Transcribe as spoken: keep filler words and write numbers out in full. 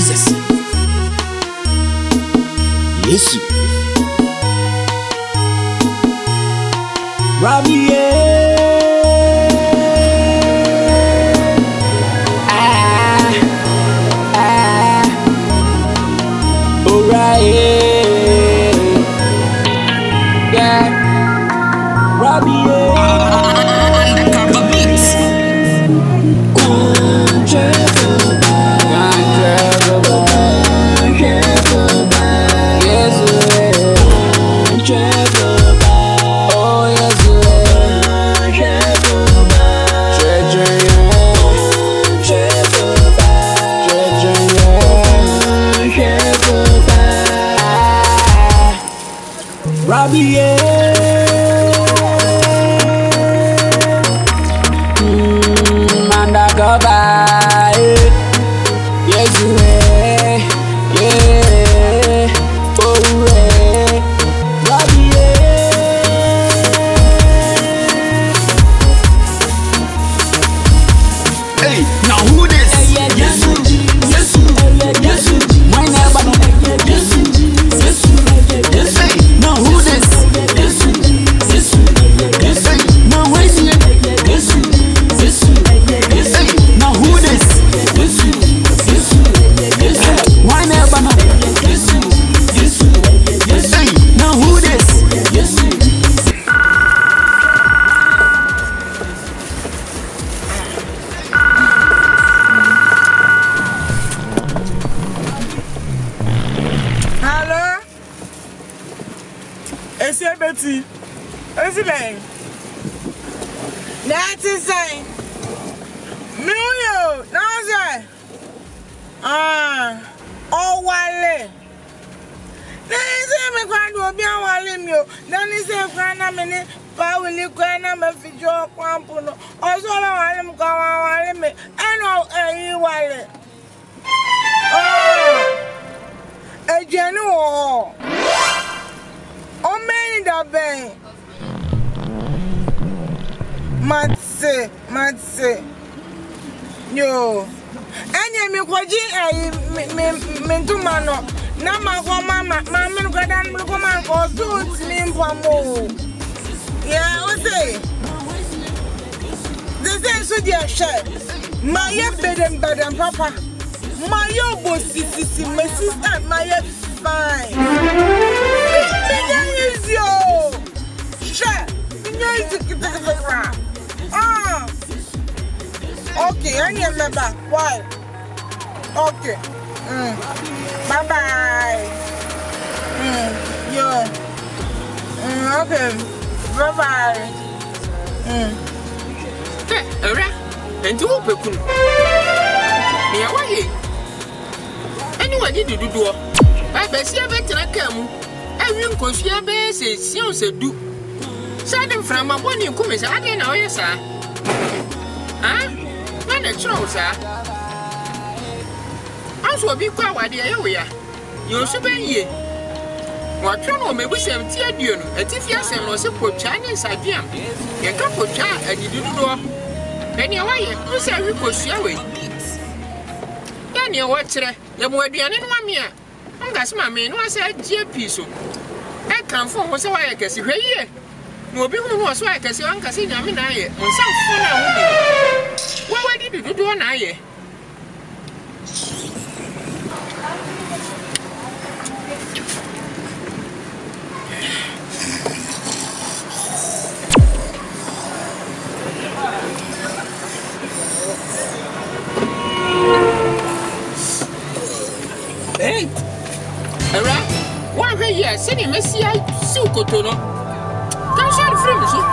Jesus. Yes. Robbie, ah, ah, alright, yeah, Robbie, undercover beats. Robbie, mm, undercover, yes, yeah, yeah, oh, yeah, Robbie, hey, now who this? Yes, yes, yes, yes, my neighbor, yes, yes, yes, hey, now who this? Betty, what's your name? That's his name. Million, no, sir. Ah, oh, Wale. Then say me grand will be on Wale. Then he say grand a minute, but will you grand a me for your quampuno? Also, I want him go on Wale me. I know a Wale. Oh, a genuine. Oh, man, that bang. Matse, matse. Yo. Any me kwaji eh me me me tumano. Na ma kwa mama, mama no kada no kwa man ko so me mpamo. Yeah, what say? This is so dear share. My bedem bedem papa. My yo bo sisi si my sister my fine. Yo, share. Ah, okay. I need my back. Why? Okay. Mm. Bye bye. Mm. Yo. Mm. Okay. Bye bye. Mm. Hey, alright. And you open. Me, why? Anyone did you do? I bet you better not come. Everyone can see a base, she also do. Sudden from a one you come is I didn't know, yes, sir. Huh? Not a troll, sir. Also, be quiet, dear, we are. You're so bad. What trouble may we send tear you, and if you send us a poor Chinese idea, you can't put child and you do know. Then your way, you say we push your way. Then you watch it, you would be an enemy. That's my man was a G P. So I come from what's why I can see here. No, be who was why I can see Uncle Sina on some phone. Why did you do an eye? Hey! Alright, one way, yes, sending Messia, Sukotono. Can't show the friends.